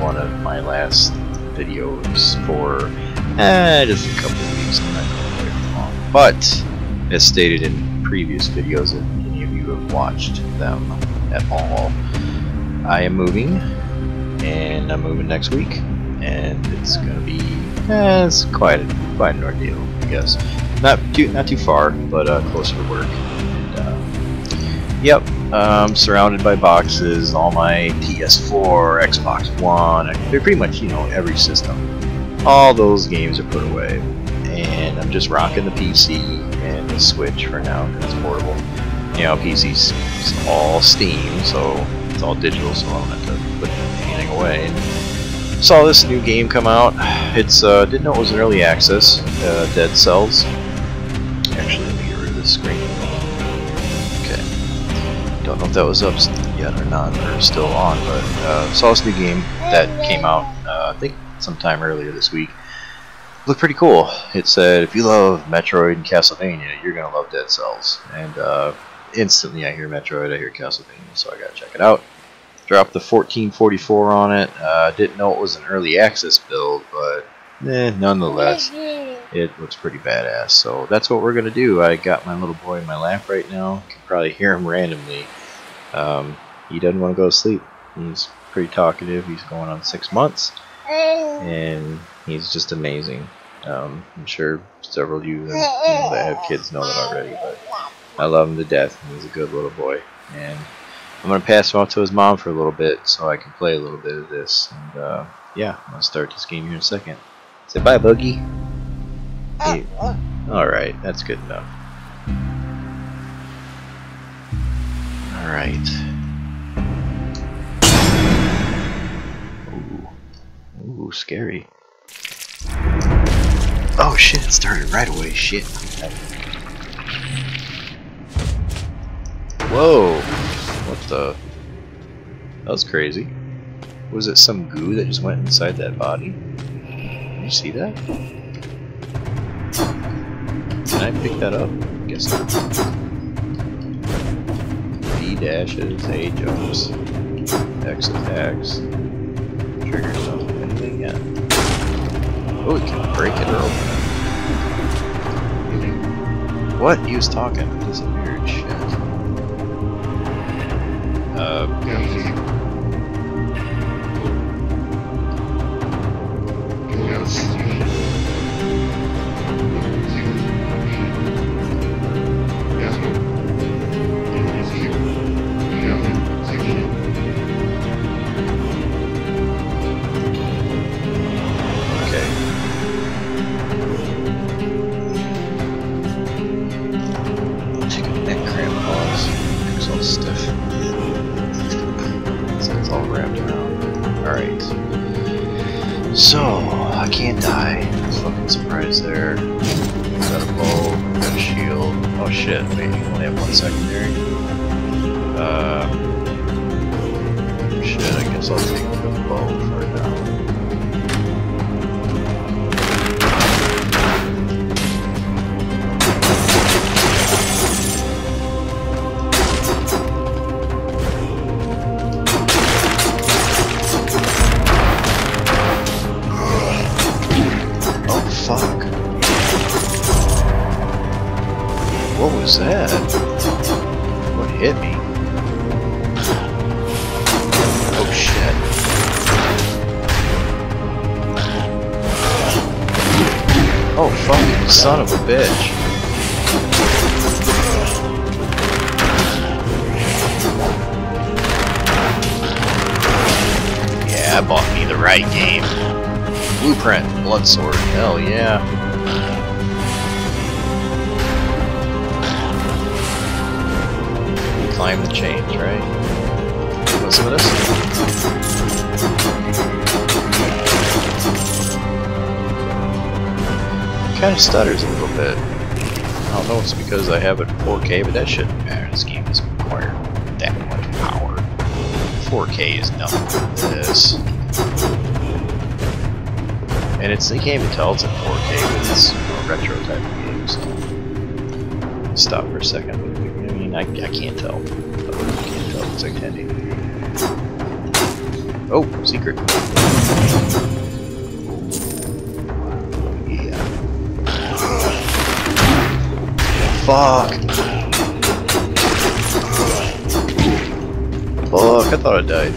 one of my last videos for just a couple of weeks. I'm not going very long. But as stated in previous videos, if any of you have watched them at all, I am moving, and I'm moving next week, and it's going to be it's quite an ordeal, I guess. Not too far, but closer to work. And, yep, surrounded by boxes, all my PS4, Xbox One, they're pretty much, you know, every system. All those games are put away, and I'm just rocking the PC and the Switch for now because it's portable. You know, PC's all Steam, so it's all digital, so I don't have to put anything away. And saw this new game come out. It's didn't know it was an early access. Dead Cells. Actually, let me get rid of this screen. Okay. Don't know if that was up yet or not, or still on, but saw this new game that came out. I think sometime earlier this week. Looked pretty cool. It said, if you love Metroid and Castlevania, you're gonna love Dead Cells. And instantly, I hear Metroid, I hear Castlevania, so I gotta check it out. Dropped the 1444 on it. Didn't know it was an early access build, but nonetheless, it looks pretty badass. So that's what we're gonna do. I got my little boy in my lap right now. You can probably hear him randomly. He doesn't want to go to sleep. He's pretty talkative. He's going on 6 months, and he's just amazing. I'm sure several of you, that have kids know that already, but I love him to death. He's a good little boy, and I'm going to pass him off to his mom for a little bit so I can play a little bit of this. And yeah, I'm going to start this game here in a second. Say bye, Boogie. Hey. Alright, that's good enough. Alright. Ooh, scary. Oh shit, it started right away. Shit. Whoa. What the? That was crazy. Was it some goo that just went inside that body? Did you see that? Can I pick that up? I guess not. B dashes, A jumps, X attacks, triggers don't do anything yet. Oh, we can break it or open it. What? He was talking. It disappeared. Shit. So, I can't die. Fucking surprise there. Got a bow, got a shield. Oh shit, wait, you only have one secondary? Shit, I guess I'll take the bow for now. Fuck. What was that? What hit me? Oh shit. Oh fucking son of a bitch. Yeah, I bought me the right game. Blueprint, blood sword, hell yeah. Climb the chains, right? Want some of this? Kinda stutters a little bit. I don't know if it's because I have it 4K, but that shouldn't matter. This game doesn't require that much power. 4K is nothing for this. And you can't even tell it's in 4K with this retro type of game, so stop for a second. I mean, I can't tell. I can't tell. It's like 1080. Oh, secret. Yeah. Fuck. Fuck, I thought I died.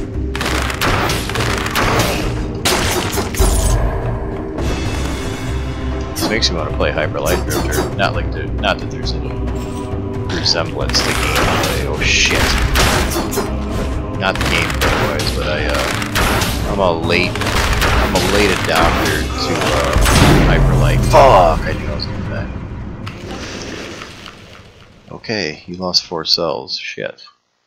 This makes me want to play Hyper Light Drifter. Not that there's any resemblance to gameplay. Oh shit. Not the gameplay wise, but I'm a late adopter to Hyper Light. Fuck! I knew I was gonna die. Okay, you lost 4 cells. Shit.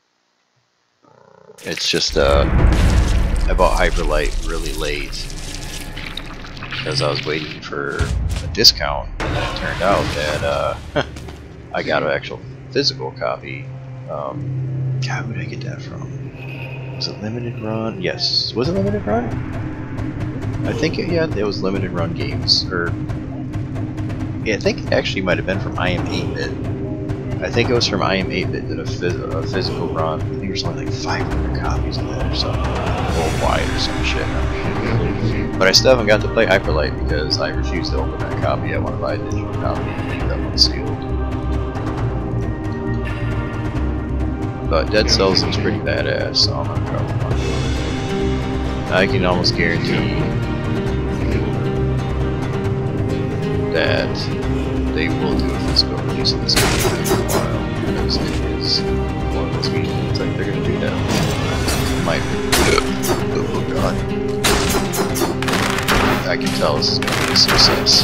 It's just I bought Hyper Light really late because I was waiting for a discount, and then it turned out that I got an actual physical copy. God, who did I get that from? Was it limited run? Yes. Was it limited run? I think it was limited run games, or yeah, I think it actually might have been from I Am 8-Bit. I think it was from I Am 8-Bit did a physical run. I think there's only like 500 copies of that or something, worldwide or some shit. But I still haven't got to play Hyper Light because I refuse to open that copy. I want to buy a digital copy and leave that one sealed. But Dead Cells looks pretty badass, so I'm gonna probably want to do it. I can almost guarantee that they will do a physical release of this game after a while, because it is one of those games. It's like they're gonna do that. Might. Oh god. I can tell this is gonna be a success.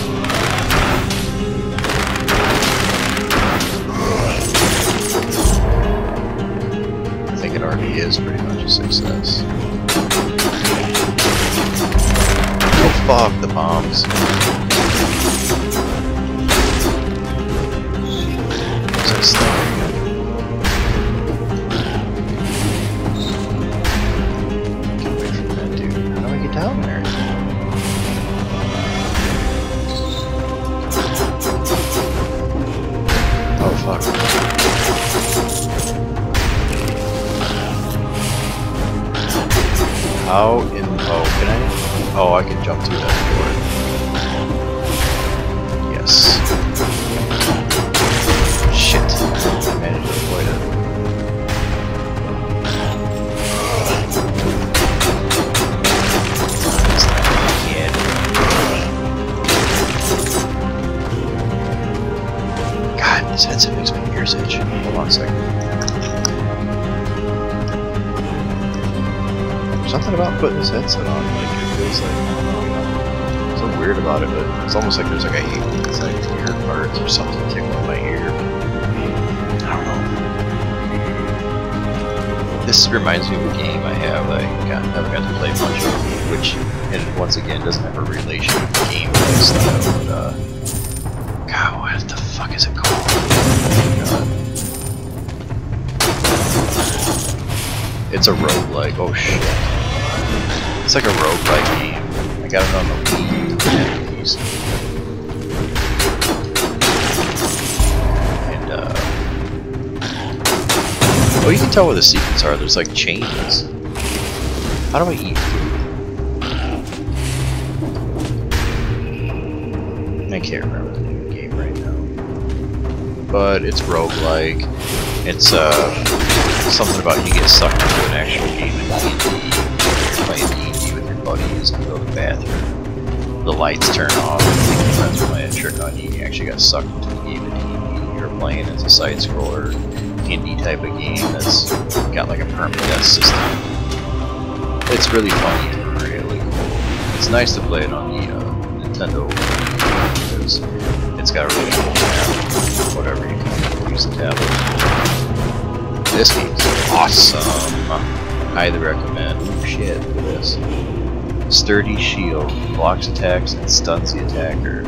I think it already is pretty much a success. Oh fuck, the bombs. What's that stuff? Get away from that dude. How do I get down there? Oh fuck. How in... oh, can I... oh, I can jump through that door. Yes. Shit. I managed to avoid it. Kid. God, this headset makes my ears itch. Hold on a second. Something about putting this headset on, like it feels like, I don't know, so weird about it, but it's almost like there's like a it's like ear parts or something tickling my ear. I don't know. This reminds me of a game I have never got to play much of, which, and once again, doesn't have a relation to the gameplay style, but God, what the fuck is it called? Oh, it's a roguelike, oh shit. It's like a roguelike game. I got it on the Wii U. And oh, you can tell where the secrets are. There's like chains. How do I eat food? I can't remember the name of the game right now. But it's roguelike. It's something about you get sucked into an actual game in D&D. You're playing D&D with your buddies and go to the bathroom. The lights turn off and your friends are playing a trick on you. You actually got sucked into the game in D&D. You're playing as a side-scroller indie type of game that's got like a permadeath system. It's really funny and really cool. It's nice to play it on the Nintendo because it's got a really cool tab. Whatever, you can use the tablet. This game's awesome. Highly recommend. Oh shit, look at this. Sturdy shield. Blocks attacks and stuns the attacker.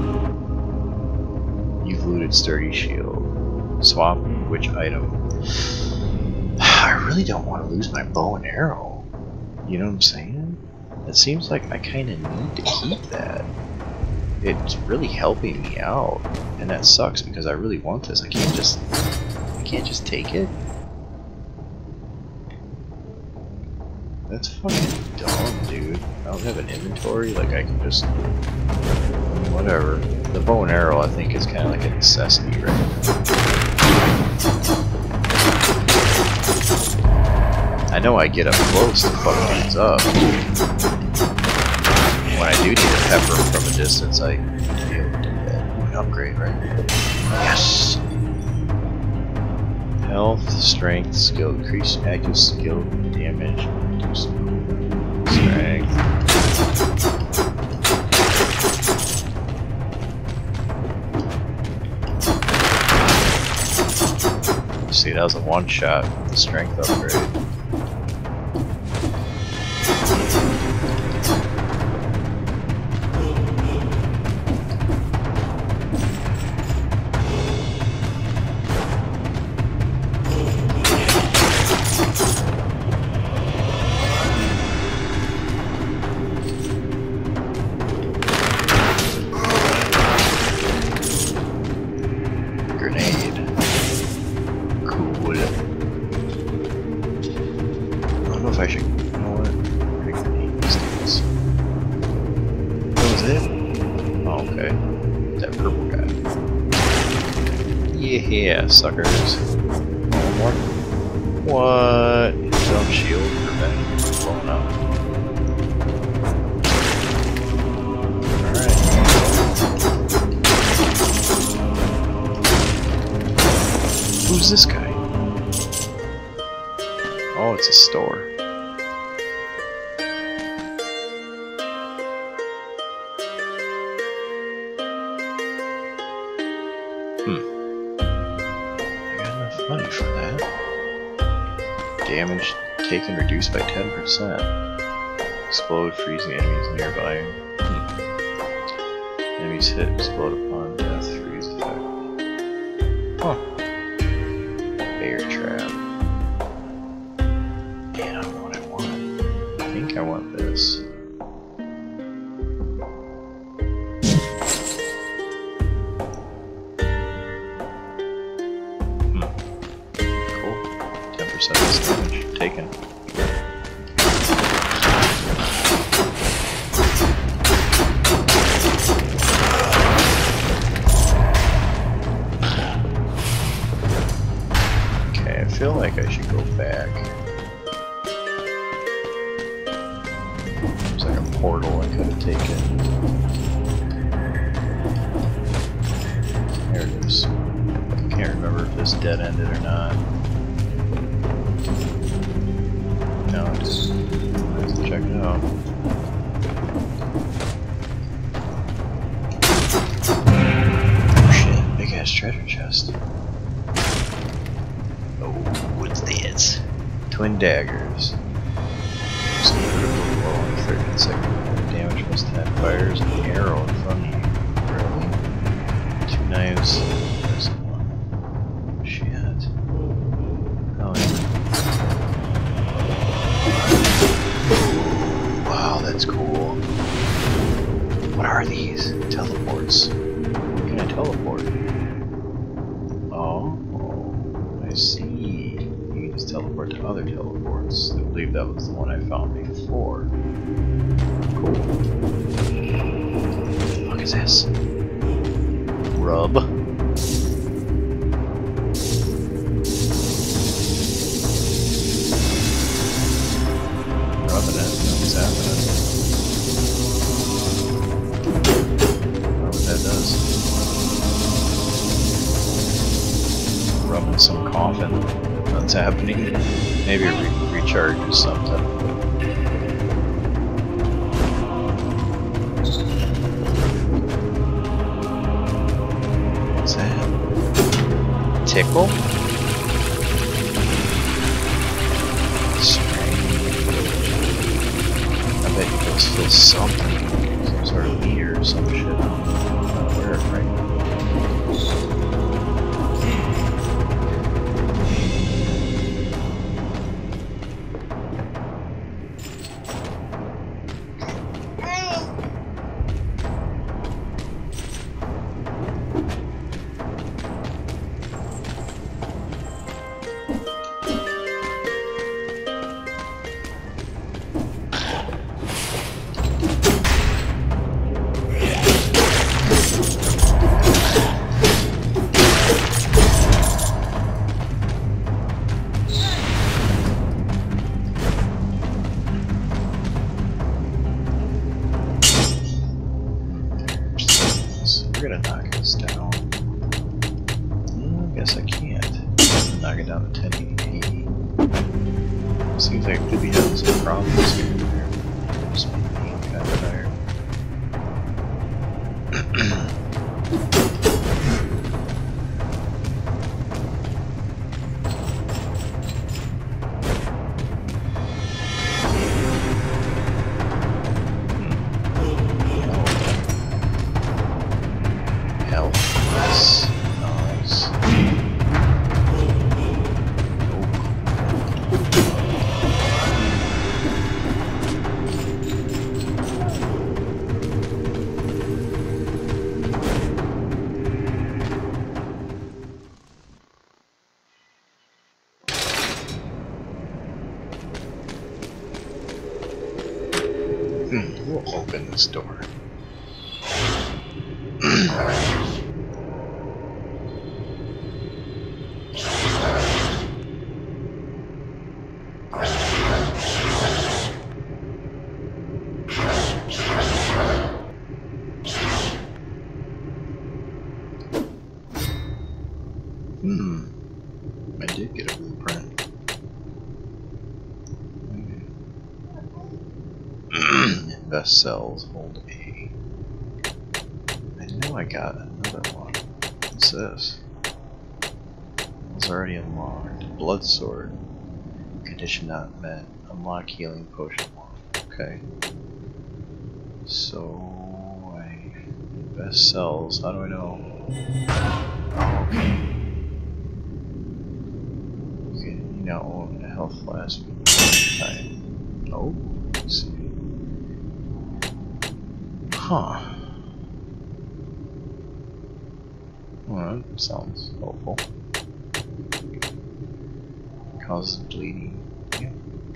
You've looted sturdy shield. Swap which item. I really don't want to lose my bow and arrow. You know what I'm saying? It seems like I kind of need to keep that. It's really helping me out. And that sucks because I really want this. I can't just take it. That's fucking dumb, dude. I don't have an inventory, like I can just... Whatever. The bow and arrow, I think, is kind of like a necessity right now. I know I get up close to fuck dudes up. When I do need to pepper them from a distance, I can be able to do that. Ooh, an upgrade, right? Yes! Health, strength, skill, increase active skill, damage, reduce strength. See, that was a one shot with the strength upgrade. Yeah, suckers. One more. What? Dumb shield prevent blowing up. Alright. Who's this guy? Oh, it's a store. Money for that. Damage taken reduced by 10%. Explode, freezing enemies nearby. Enemies hit, explode upon death, freeze effect. Huh. Bear trap. Man, I don't know what I want. I think I want this. Damage taken. Okay, I feel like I should go back. There's like a portal I could have taken. There it is. Can't remember if this dead ended or not. No, let's check it out. Oh shit, big ass treasure chest. Oh, what's this? Twin daggers. Some critical blow on 13 seconds. Damage plus 10 fires and an arrow in front of you. Really? 2 knives. There's one. Shit. Oh yeah. Wow, that's cool. What are these? Teleports. Can I teleport? Oh, I see. You can just teleport to other teleports. I believe that was the one I found before. Cool. What the fuck is this? Rub. Rubbing it. What's happening? I don't know what that does. Rubbing some coffin. That's happening. Maybe it recharges something. What's that? Tickle? I bet you guys feel something. Some sort of meter or some shit. I'm not aware of right now. we're gonna knock this down. I guess I can't. Knock it down to 1080p. Seems like it could be having some problems here and there. Just being kind of tired. We'll open this door. I did get a blueprint. Invest cells, hold A. I know I got another one. What's this? It's already unlocked. Blood sword. Condition not met. Unlock healing potion 1. Okay. So I invest cells. How do I know? Oh, okay. Okay, you now own a health flask. Oh, let's see. Huh. Well, that sounds helpful. Causes bleeding. Yeah.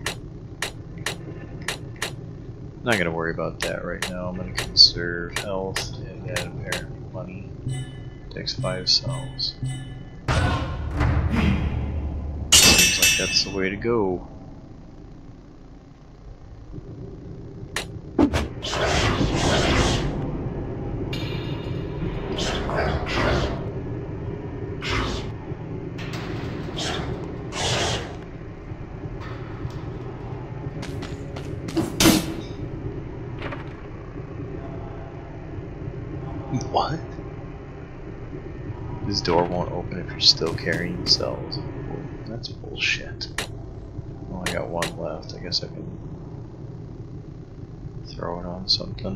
Not gonna worry about that right now. I'm gonna conserve health and add apparent money. Takes 5 cells. Seems like that's the way to go. What? This door won't open if you're still carrying cells. That's bullshit. Well, I got one left. I guess I can throw it on something.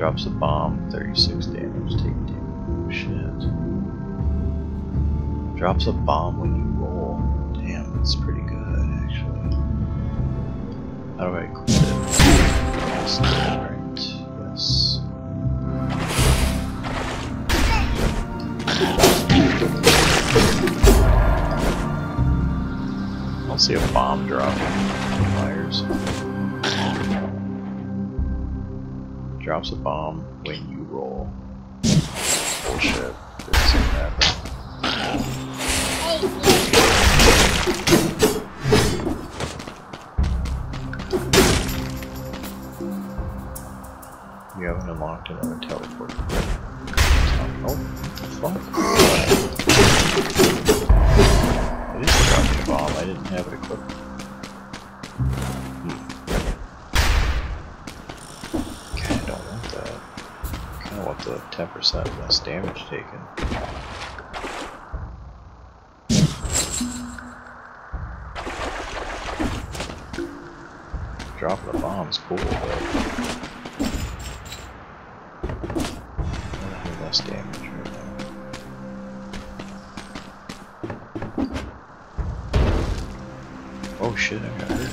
Drops a bomb, 36 damage, take 2. Shit. Drops a bomb when you roll. Damn, that's pretty good, actually. How do I equip it? Right. Yes. I'll see a bomb drop in fires. Drops a bomb when you roll. Bullshit. Didn't happen. You haven't unlocked another teleport. Oh, fuck. It is dropping a bomb. I didn't have it equipped. Kinda don't want that. Kinda want the 10% less damage taken. Dropping a bomb's cool, but less damage right now. Oh shit, I got hurt.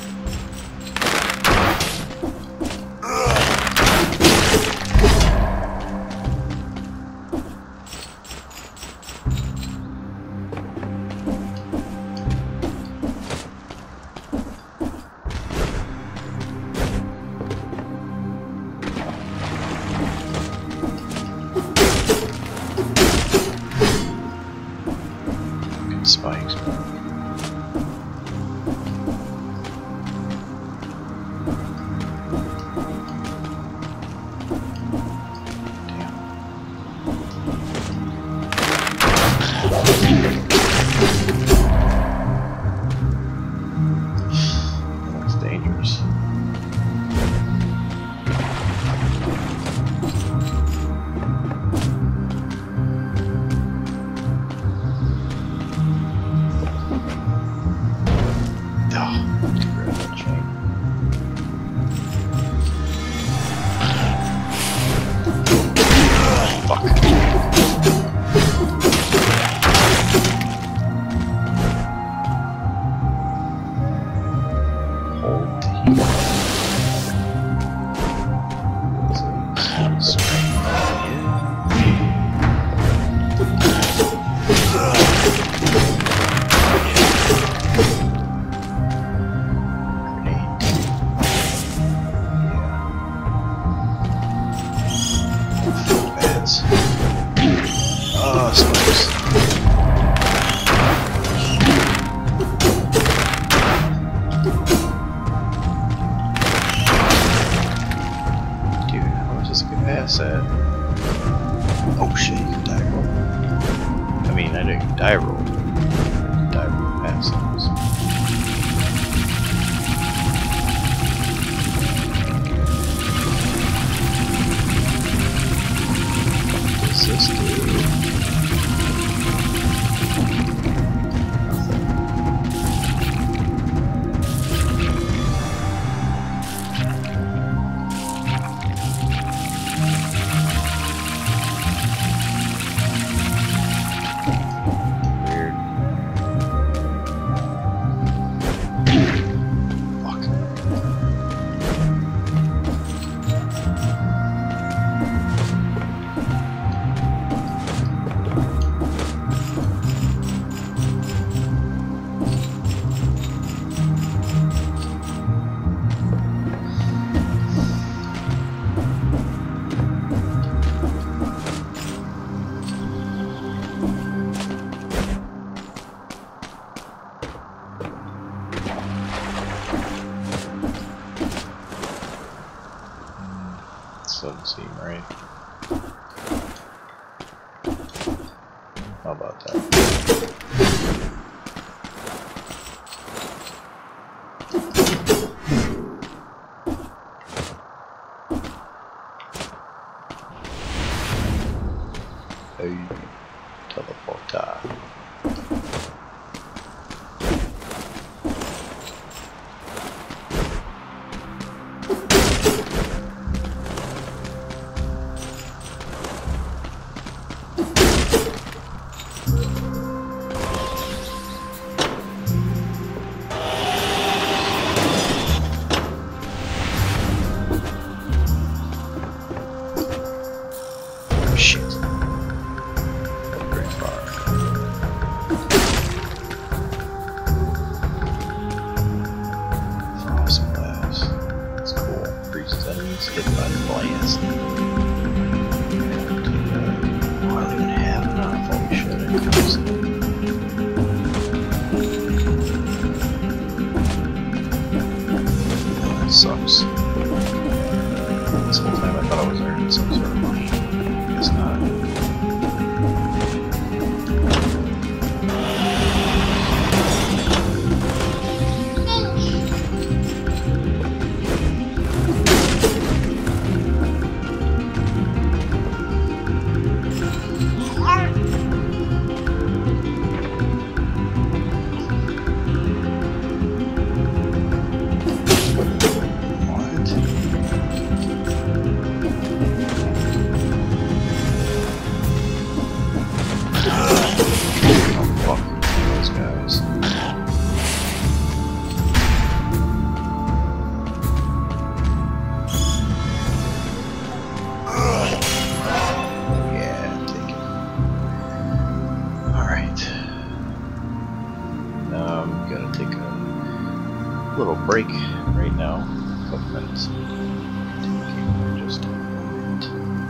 Spikes, man. Damn. That's dangerous. Oh shit, you can die roll. I mean, I didn't die roll. Die roll past those. What does this do? Doesn't seem right. How about that? Hey, teleporter. blast. And, I don't even have enough. Holy shit, I didn't use it. Oh, that sucks. This whole time I thought I was earning some sort of money. Guess not. Little break right now, a couple minutes. Continue in just a moment.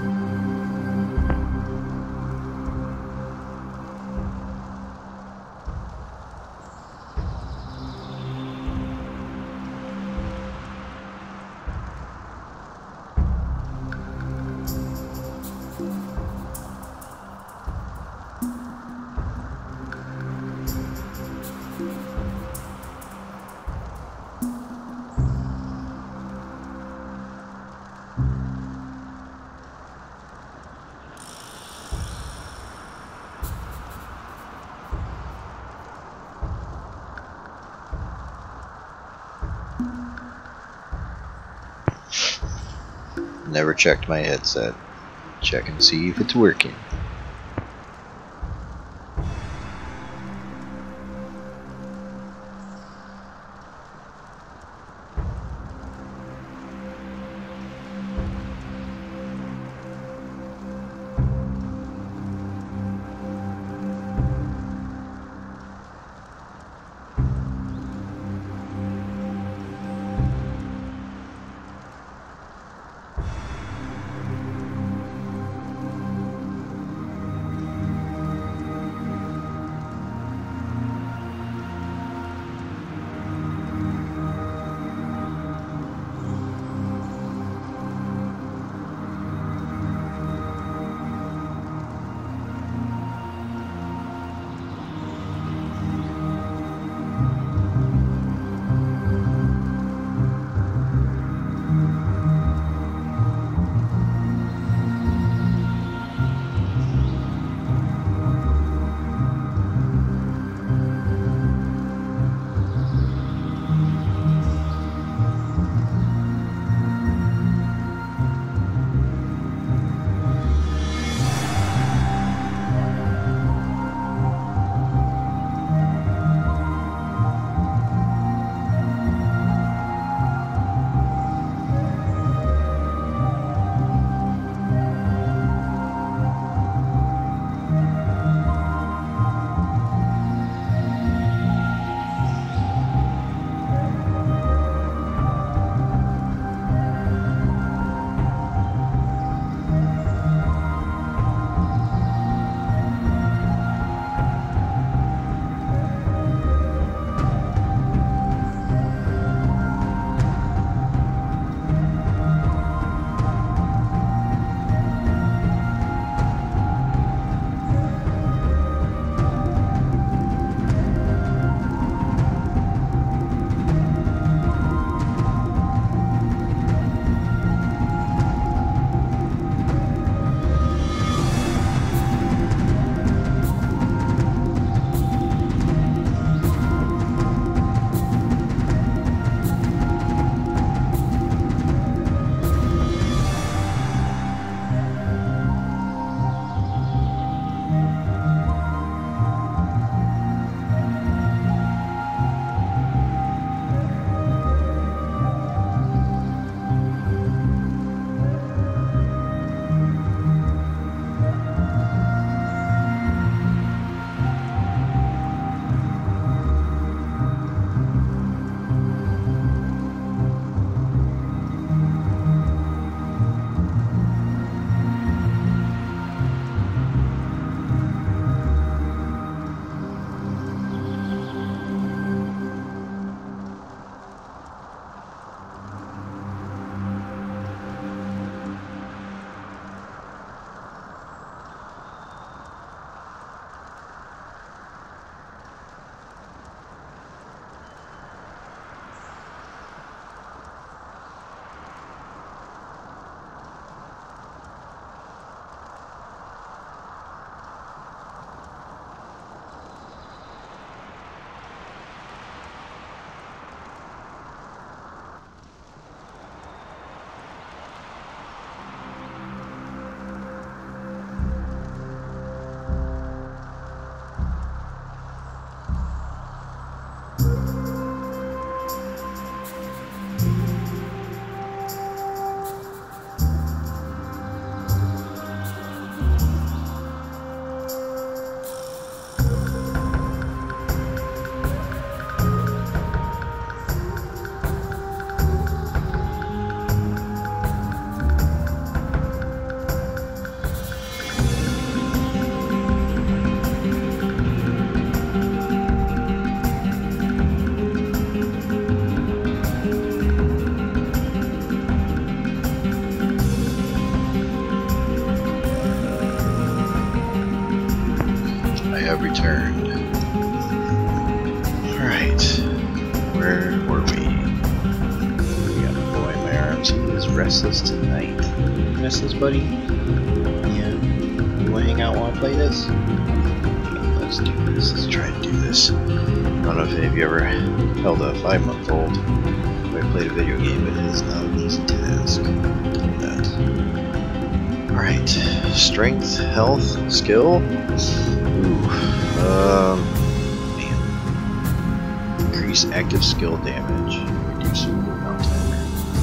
Never checked my headset. Check and see if it's working. Alright. Where were we? We got a boy in my arms. He is restless tonight. Restless, buddy? Yeah. You wanna hang out while I play this? Let's do this. Let's try to do this. I don't know if any of you ever held a 5-month-old who played a video game, but it is not an easy task. Alright. Strength, health, skill. Ooh. Man. Increase active skill damage. Reduce cooldown timer.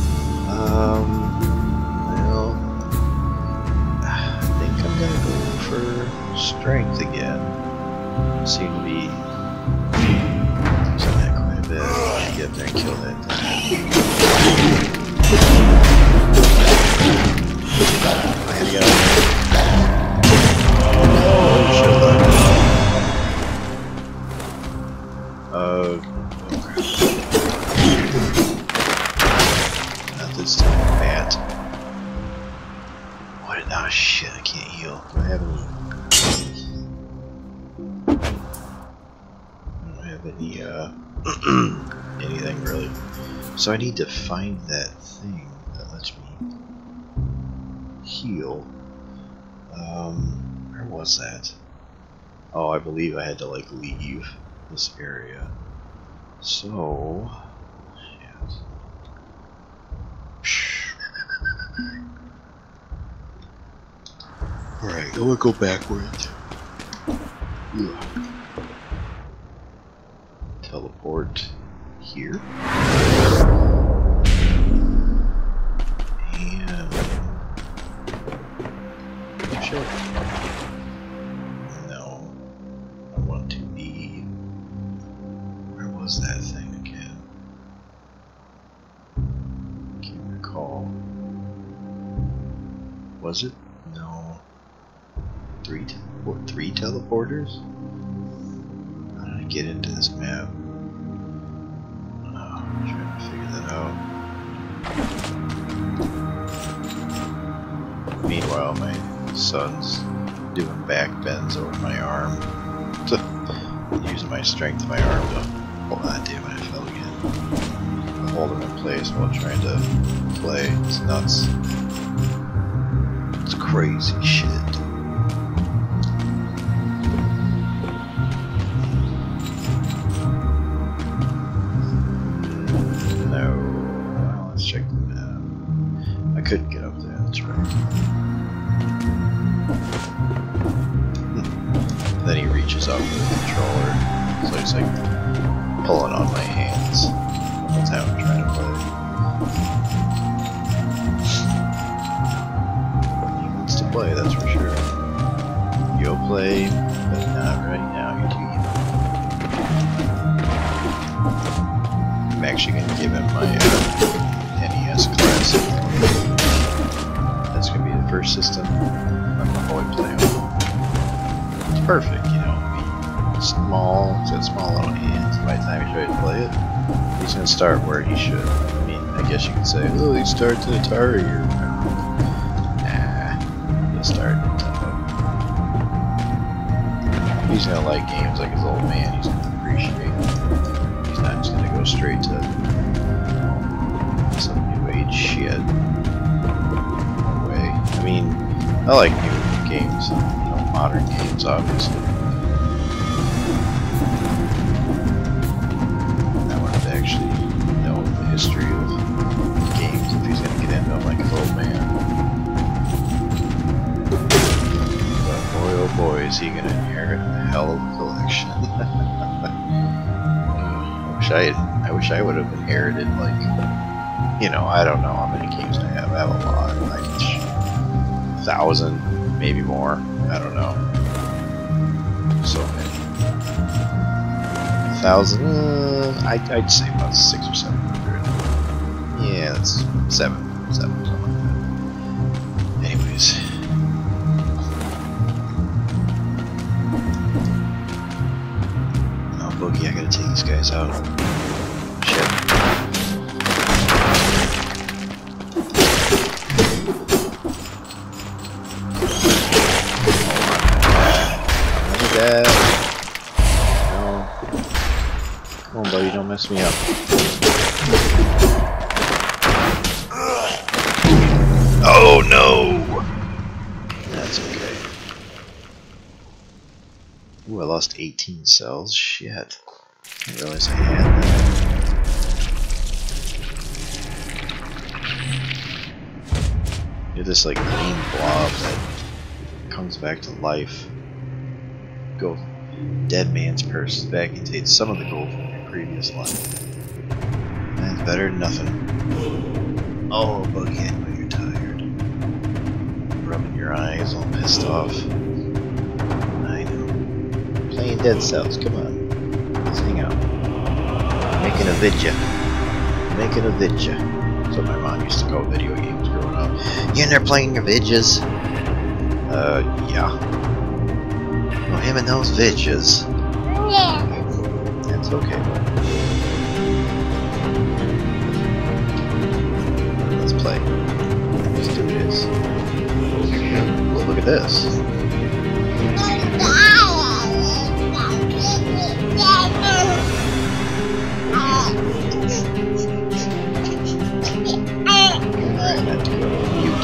Well, I think I'm gonna go for strength again. Seem to be using that quite a bit. Get up there and kill that thing. I had to get out not this time, bat. What? Oh shit! I can't heal. Do I have any? Any anything really. So I need to find that thing that lets me heal. Where was that? Oh, I believe I had to like leave this area. So shit. Alright, I'm gonna go backwards. Ugh. Teleport here. And sure. No. I want to be. Where was that thing again? Can't recall. Was it? No. Three teleporters? How did I get into this map? I'm trying to figure that out. Meanwhile, my son's doing back bends over my arm. Using my strength in my arm to hold on. Damn it, I fell again. To hold him in place while trying to play. It's nuts. It's crazy shit. Check the map. I couldn't get up there, that's right. Then he reaches out for the controller, so he's like pulling on my hands. That's how I'm trying to play. He wants to play, that's for sure. You'll play, but not right now, you're too young. I'm actually going to give him my NES Classic. That's gonna be the first system I'm gonna always play on. It's perfect, you know. I mean, it's small, it's got small little hands. By the time he's ready to play it, he's gonna start where he should. I mean, I guess you could say, oh, he starts at Atari or whatever. Nah, he'll start at Nintendo. He's gonna like games like his old man. He's gonna appreciate it. He's not just gonna go straight to some new age shit. No way. I mean, I like new games, you know, modern games, obviously. I wanted to actually know the history of games if he's gonna get into them like his old man. But boy, oh boy, is he gonna inherit a hell of a collection. I wish I would have inherited, like, you know, I don't know how many games I have. I have a lot, like 1,000, maybe more. I don't know. So many. 1,000. I'd say about 600 or 700. Yeah, that's 7, something like that. Anyways. Oh, Boogie, I gotta take these guys out. Shit. Come on, buddy, don't mess me up. Oh no! That's okay. Ooh, I lost 18 cells. Shit. I didn't realize I had that. You're this like green blob that comes back to life. Go dead man's purse back and take some of the gold from your previous life. That's better than nothing. Oh, Bughead, when you're tired. Rubbing your eyes, all pissed off. I know. Playing Dead Cells, come on. Let's hang out. Making a vidya. Making a vidya. That's what my mom used to call video games growing up. You in there playing your vidjas? Yeah. Well, him and those vidjas. That's okay, bud. Let's play. Let's do this. Well, look at this. Alright, I have to go mute.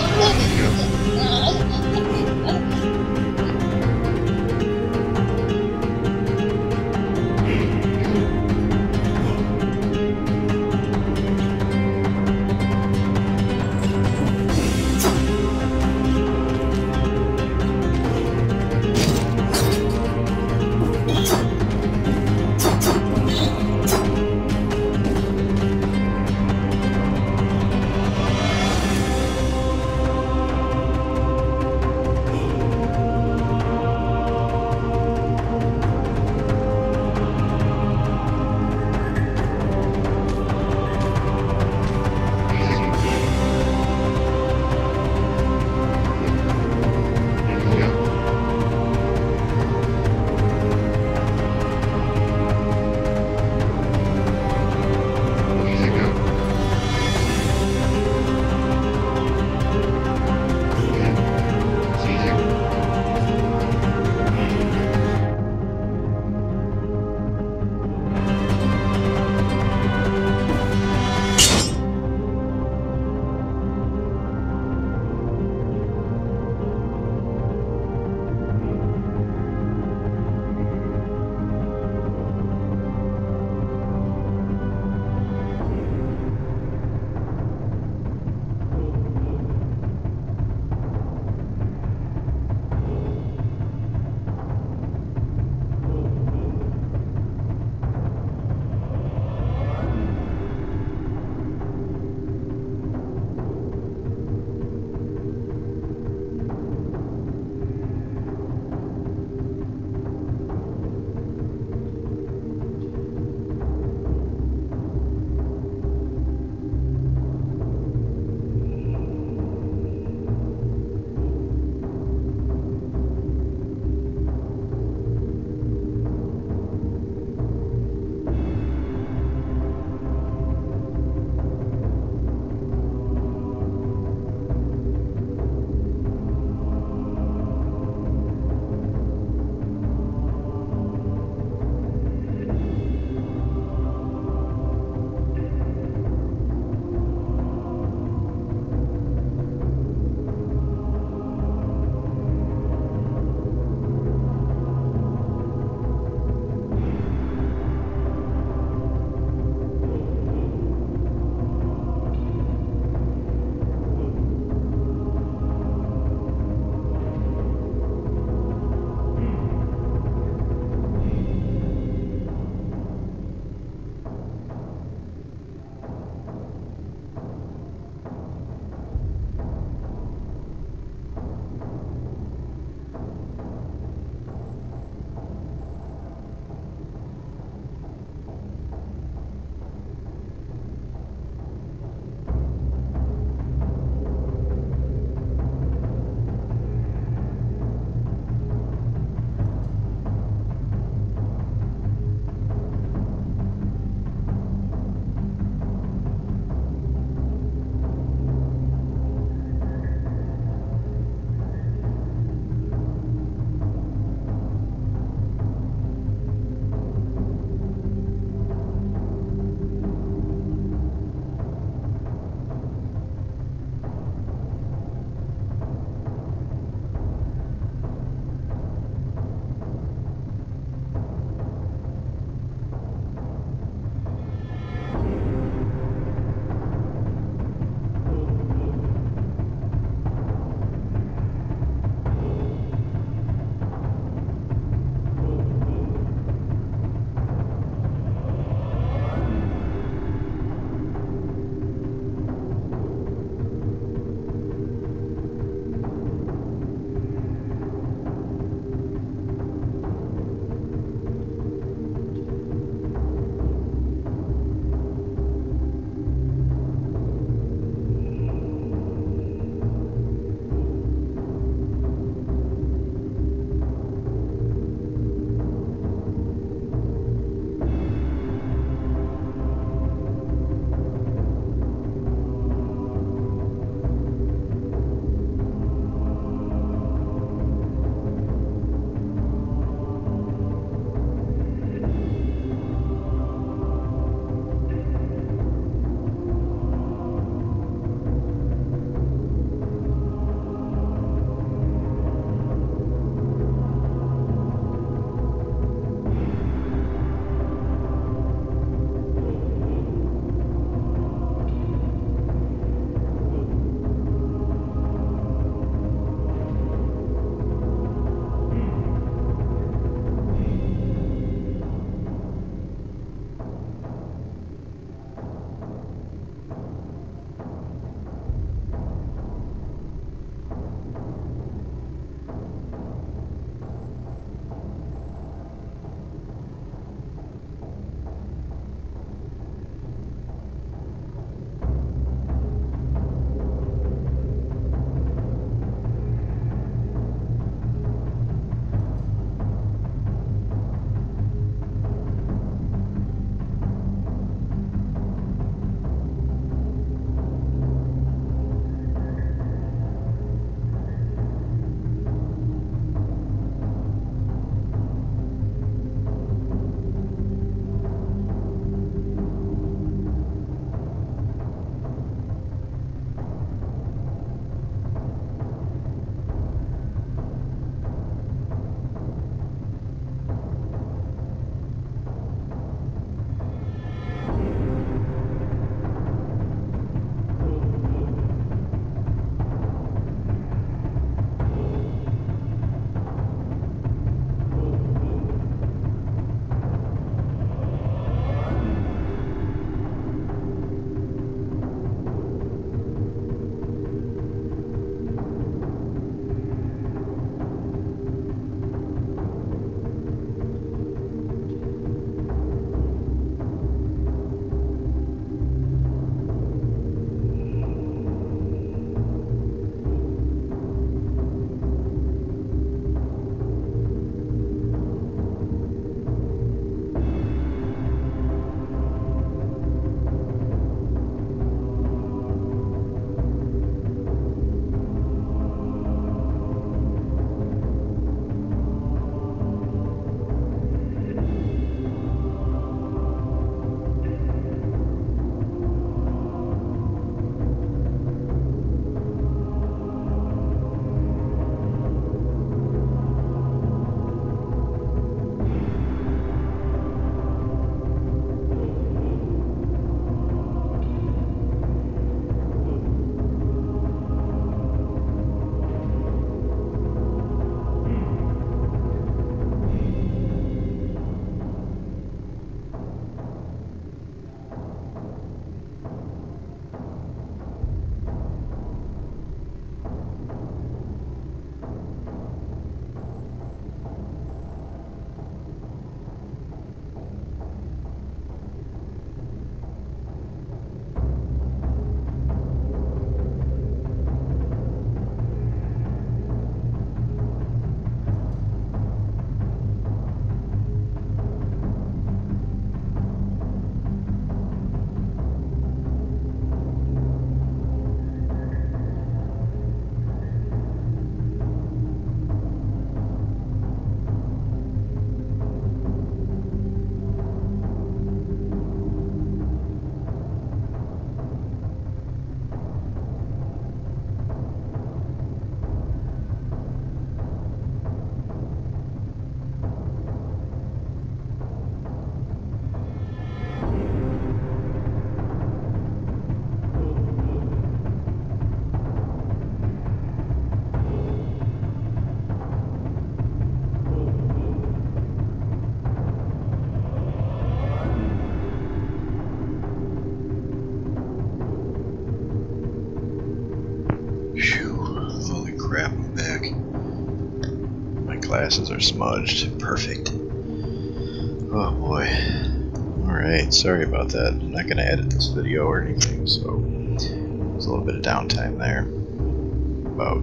glasses are smudged. Perfect. Oh boy. Alright, sorry about that. I'm not going to edit this video or anything, so there's a little bit of downtime there. About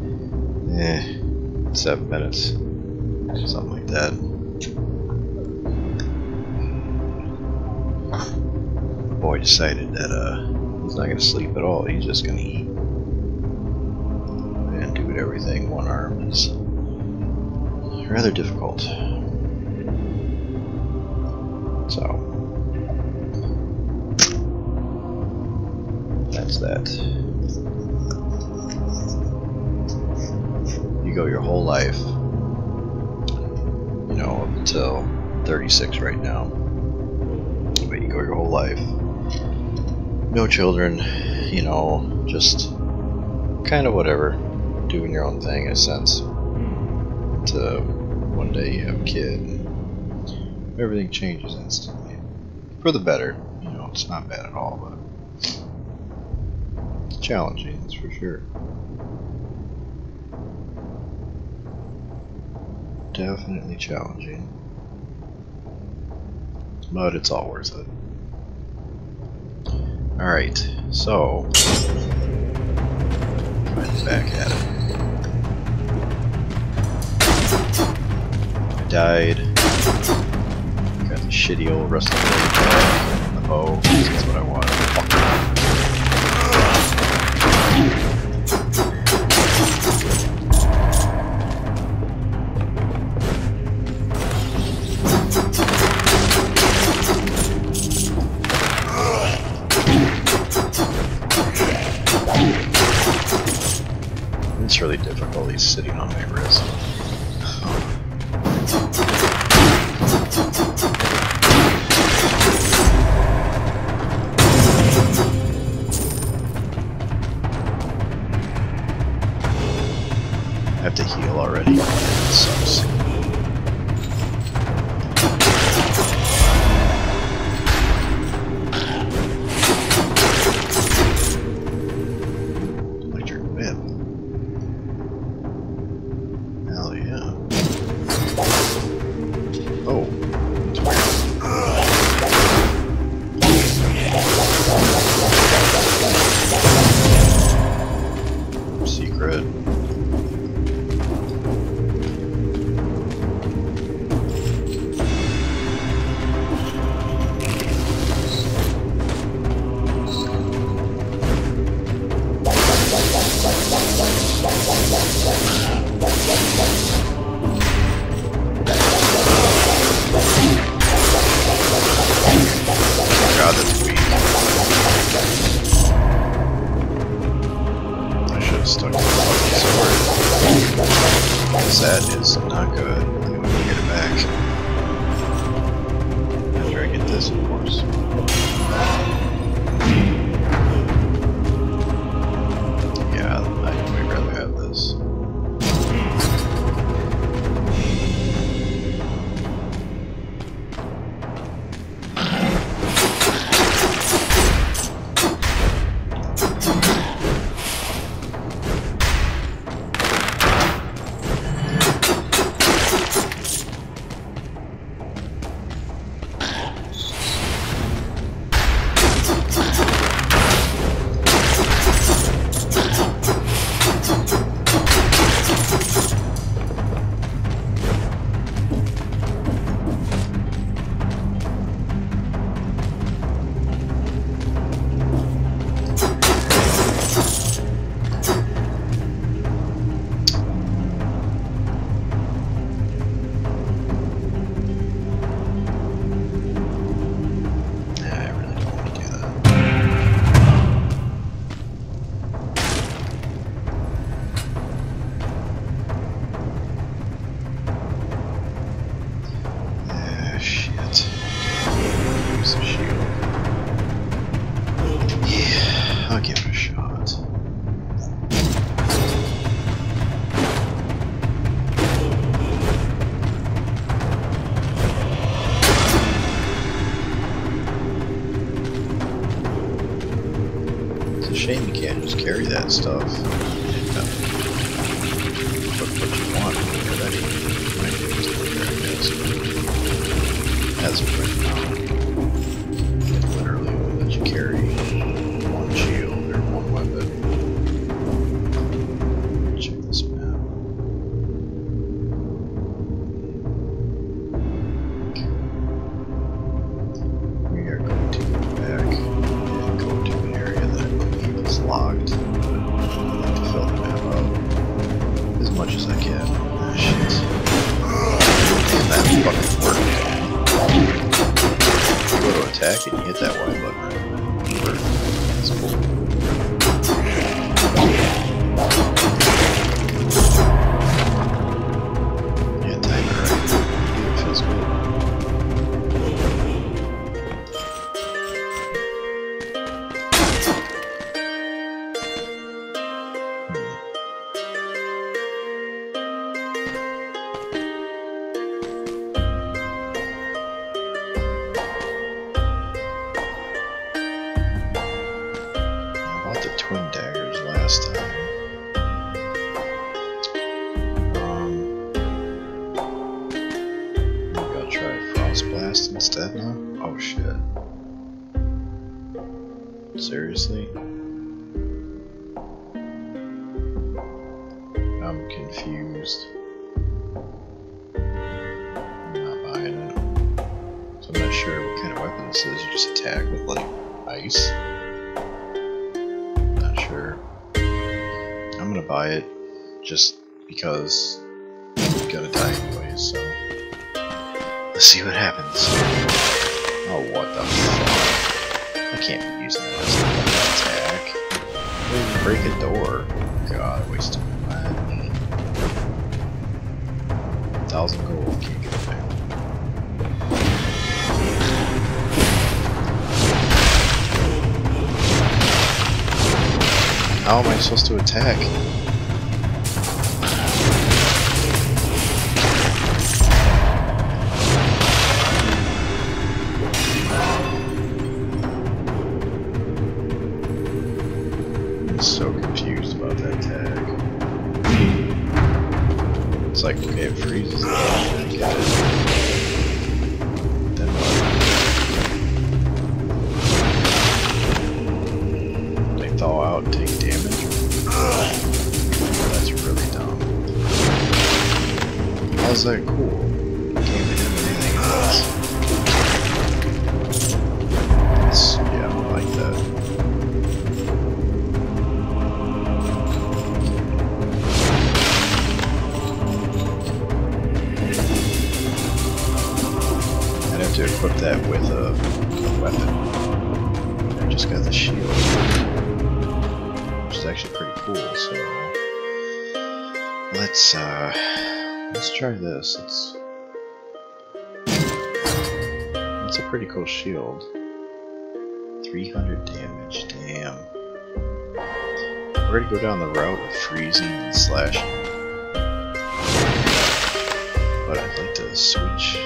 7 minutes. Something like that. The boy decided that he's not going to sleep at all. He's just going to eat. And do everything one arm is rather difficult. So that's that. You go your whole life, you know, up until 36 right now. But you go your whole life, no children, you know, just kind of whatever, doing your own thing in a sense. To one day you have a kid and everything changes instantly. For the better, you know, it's not bad at all, but it's challenging, that's for sure. Definitely challenging. But it's all worth it. Alright, so right back at it. I died. Got the shitty old rusty blade back. The bow, that's what I wanted. It's really difficult, he's sitting on my wrist. I have to heal already. It sucks. Electric whip. Hell yeah. Oh, that's weird. Secret. God, that's weak. I should have stuck to the fucking sword. That is not good. I'm gonna get it back. After I get this, of course. Yeah, I'd rather have this. I'll give it a shot. It's a shame you can't just carry that stuff. Put what you want when you're ready. As of right now, it literally will let you carry one shield or one weapon. Check this map. We are going to go back and go to an area that I believe is locked, but I'd like to fill the map out as much as I can. Ah, shit. Damn, that fucking worked. Go to attack and you hit that Y button. That's cool. Yeah, time it right. It feels good. Twin daggers last time. Maybe I'll try Frost Blast instead now. Oh shit. Seriously? I'm confused. I'm not buying it. So I'm not sure what kind of weapon this is. You just attack with like ice? I'm gonna buy it just because I'm gonna die anyways, so let's see what happens. Oh, what the fuck? I can't be using that as an attack. I didn't even break a door. God, I wasted my money. 1,000 gold, can't get it back. How am I supposed to attack? I'm so confused about that tag. It's like, okay, it freezes. I get it. Then what? They thaw out and take damage? That's really dumb. How's that cool? Can't be doing anything else. Yeah, I like that. I'd have to equip that with a weapon. I just got the shield, which is actually pretty cool. So let's try this. It's a pretty cool shield. 300 damage. Damn. We're gonna go down the route of freezing and slashing, but I'd like to switch.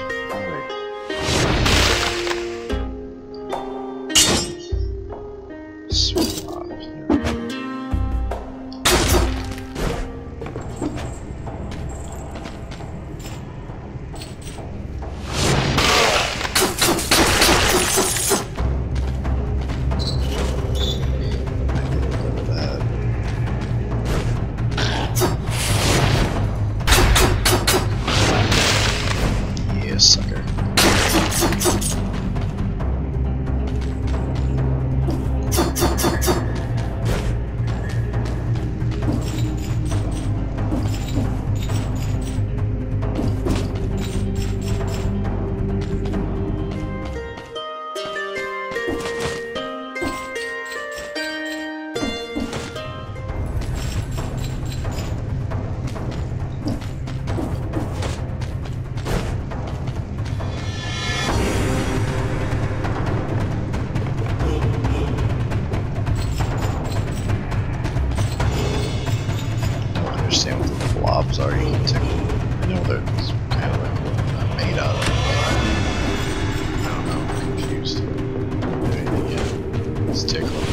Sucker. Understand what the blobs are you can take. I know they're kind of like made out of. I don't know, I'm confused. Yeah, let's take a look.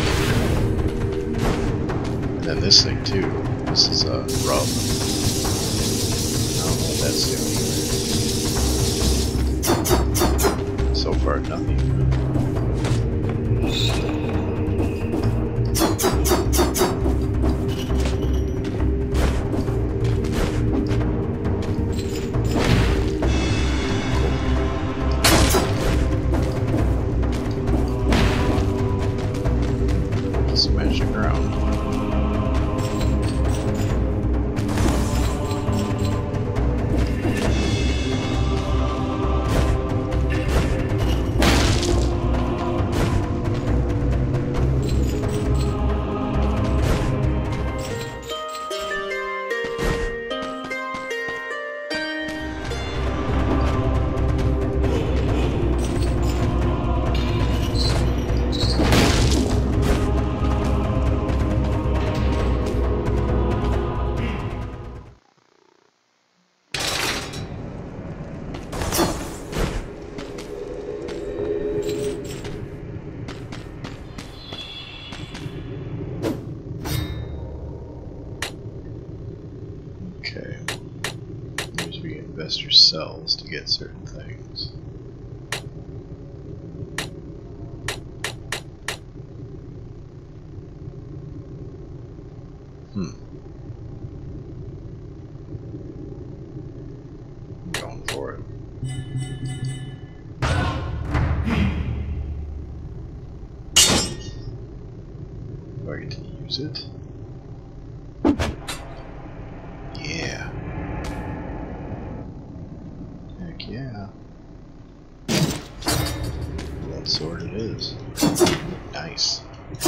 And then this thing too. This is a rub. I don't know what that's doing either. far, nothing really. Smash the ground. Okay. Use we investor cells to get certain things. I'm going for it. Do I get to use it? Yeah. Heck yeah. Blood sword it is. Nice.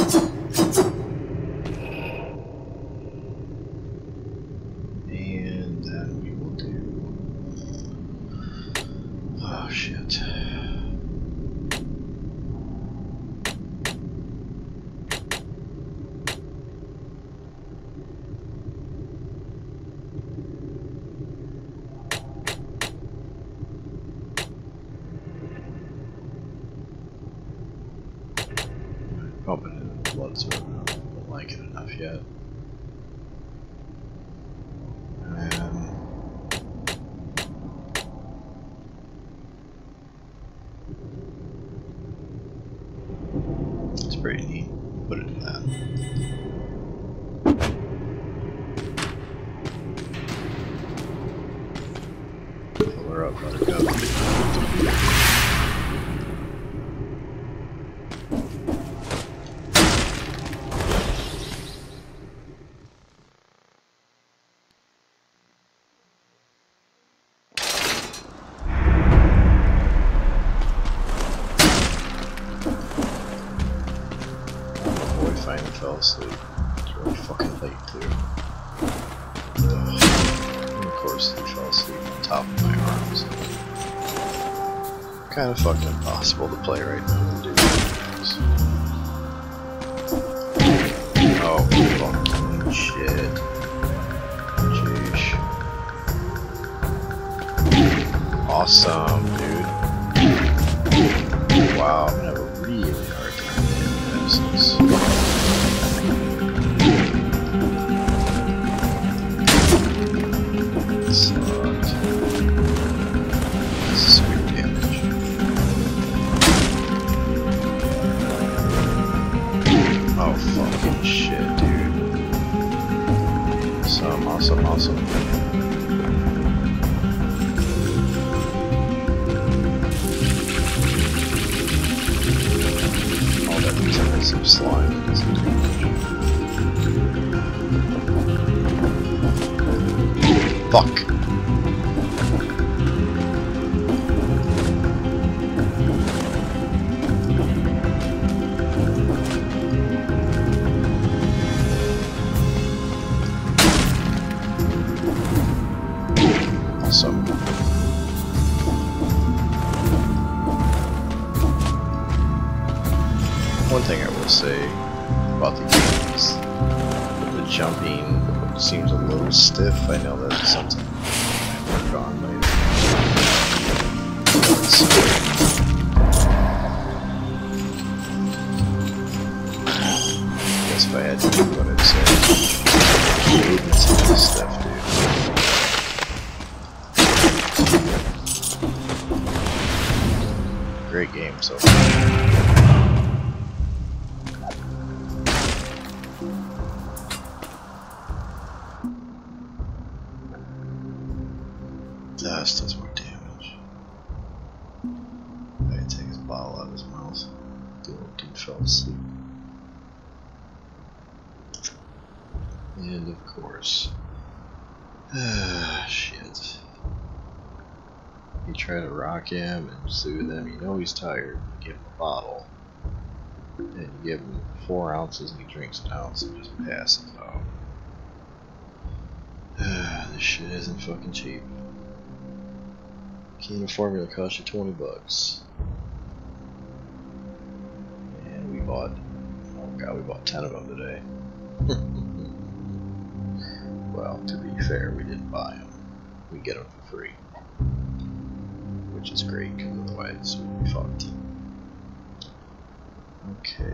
And then we will do... Oh shit. Pumping in the blood sword. I don't like it enough yet. It's pretty neat. Put it in that. Fill her up, buttercup. Finally fell asleep. It's really fucking late too. And of course he fell asleep on top of my arms. Kind of fucking impossible to play right now and do things. Oh fucking shit. Jeesh. Awesome, dude. Wow, I'm gonna have a really hard time hitting this. Oh fucking shit, dude. Awesome. All that defensive slime doesn't do much. Fuck. Awesome. One thing I will say about the game is the jumping seems a little stiff. I know that's something I work on later. I guess if I had to do what I'd say, movement's a little stiff, dude. great game. So. This does more damage. I can take his bottle out of his mouth. The old dude fell asleep. And of course. Shit. You try to rock him and soothe him, you know he's tired. You give him a bottle. And you give him 4 ounces and he drinks an ounce and just passes out. This shit isn't fucking cheap. Can of formula cost you 20 bucks. And we bought, oh god, we bought 10 of them today. Well, to be fair, we didn't buy them. We get them for free. Which is great, because otherwise we'd be fucked. Okay.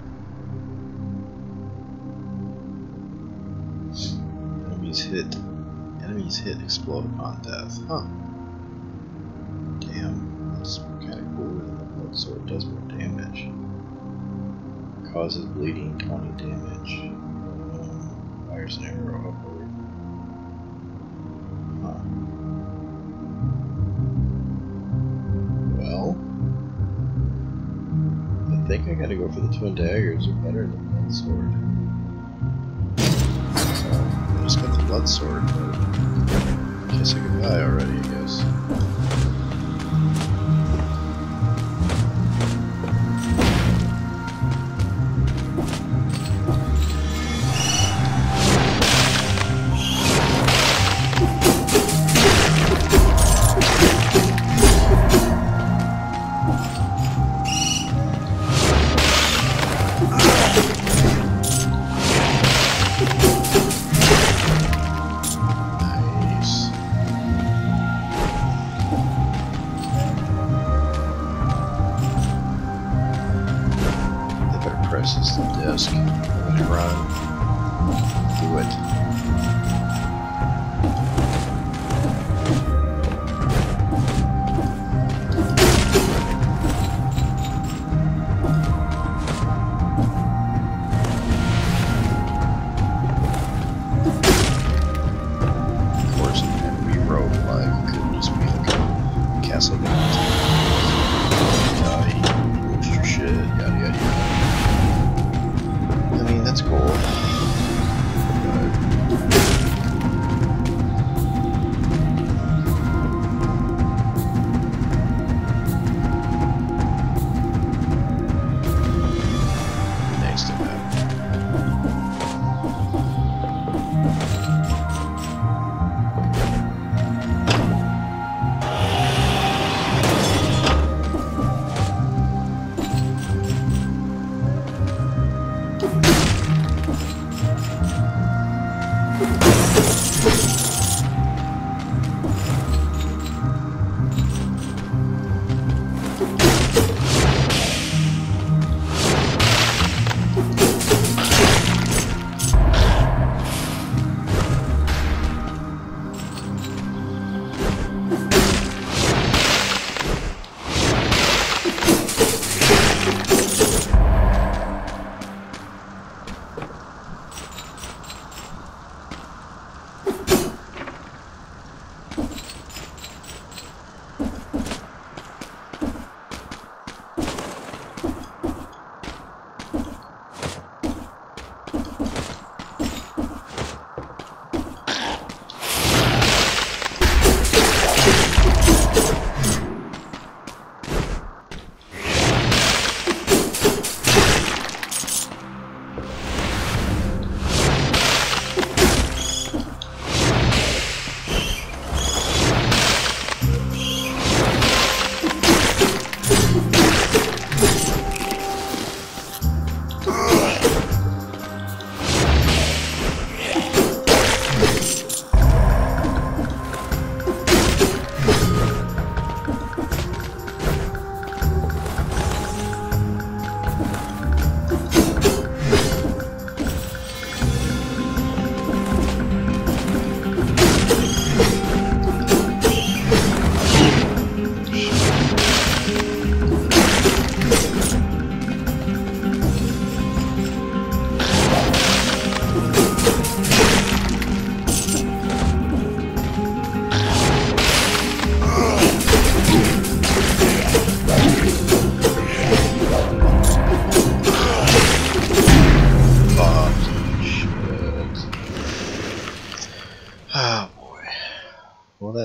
Enemies hit explode upon death. Huh. Damn, that's kind of cooler than the blood sword. Does more damage. Causes bleeding, 20 damage. Fires an arrow upward. Huh. Well, I think I gotta go for the twin daggers. They're better than the blood sword. So, I just got the blood sword, but kiss it goodbye already, I guess. Presses the disc. When you run, do it. Of course, it had to be roguelike. It couldn't just be like a castlevania. Boost your shit, yada yada yada. I mean, that's cool. But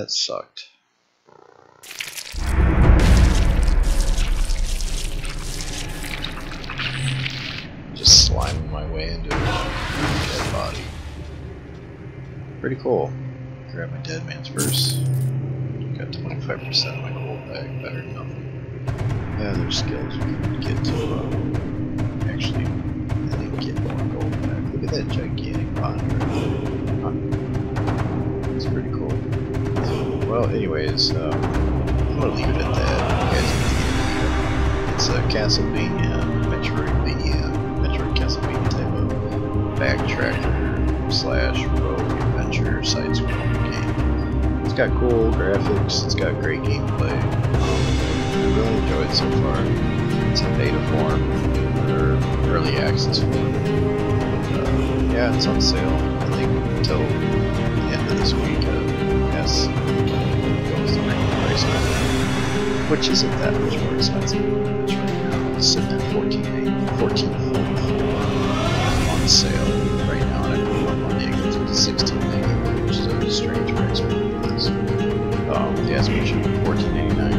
that sucked. Just sliming my way into a dead body. Pretty cool. Grab my dead man's purse. Got 25% of my gold back. Better than nothing. Yeah, there's skills we can get to actually, I think, get more gold back. Look at that gigantic pond right there. It's pretty cool. Well, anyways, I'm gonna leave it at that. You guys can it's a Castlevania, Metroid Castlevania type of backtracker slash rogue adventure side-scrolling game. It's got cool graphics. It's got great gameplay. I really enjoy it so far. It's in beta form or early access form. Yeah, it's on sale. I think until the end of this week. Yes, goes the regular price on it, which isn't that much more expensive than it is right now. It's sitting at $14.44 on sale right now, and I believe on Monday it goes up to $16.99, which is a strange price for this. The estimate should be $14.89,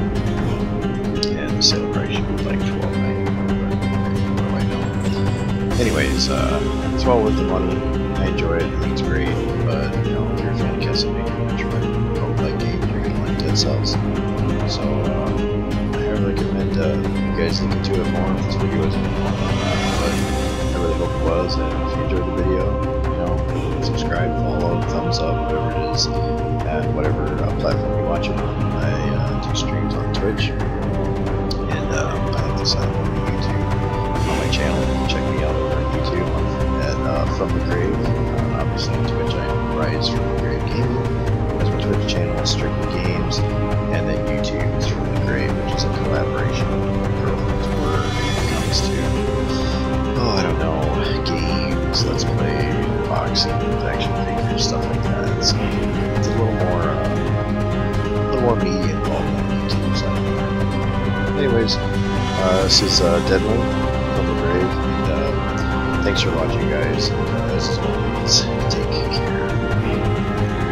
and the sale price should be like $12.99. What do I know? Anyways, it's well worth the money. I enjoy it. I think it's great, but you know, if you're a fan of Castlevania, roguelike games, you're gonna like Dead Cells. So I highly recommend you guys look into it more. If this video isn't long on that, but I really hope it was. And if you enjoyed the video, you know, subscribe, follow, thumbs up, whatever it is, and whatever platform you watch it on. I do streams on Twitch, and I like to sign up on YouTube on my channel. Check me out over on YouTube at From the Grave. Obviously on Twitch I am Rise From the Grave Gaming. That's my Twitch channel, Strictly Games, and then YouTube is From the Grave, which is a collaboration with my girlfriend's work when it comes to, oh, I don't know, games, let's play, boxing, action figures, stuff like that. So it's a little more media involved on YouTube. So anyways, this is Deadly From the Grave, and thanks for watching, guys. As always, take care.